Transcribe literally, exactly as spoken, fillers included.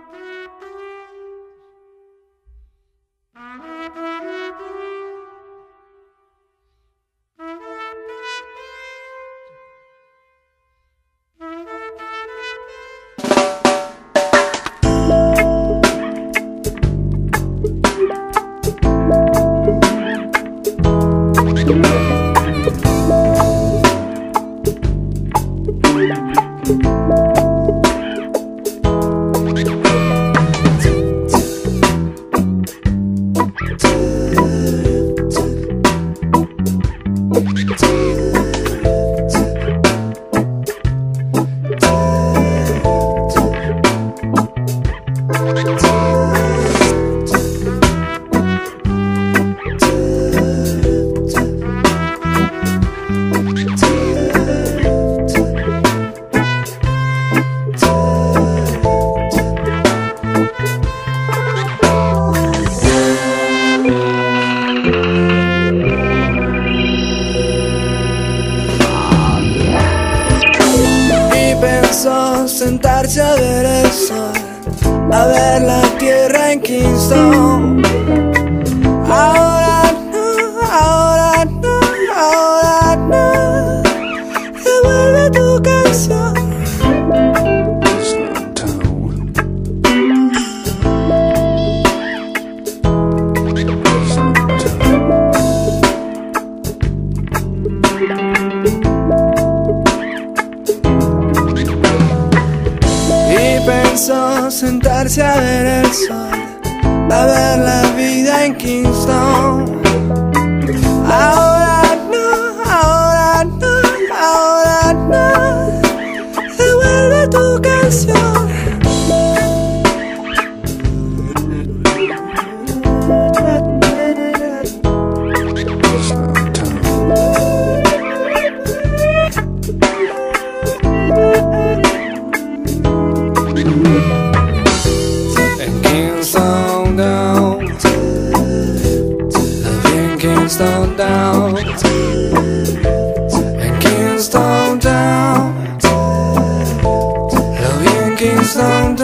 Sentarse a ver el sol, a ver la tierra en Kingston. Ahora no, ahora no, ahora no. Devuelve tu canción. Pensó sentarse a ver el sol, a ver la vida en Kingston. Ahora no, ahora no, ahora no. Devuelve tu canción. En Kingston down, in Kingston down, in Kingston down, in Kingston down.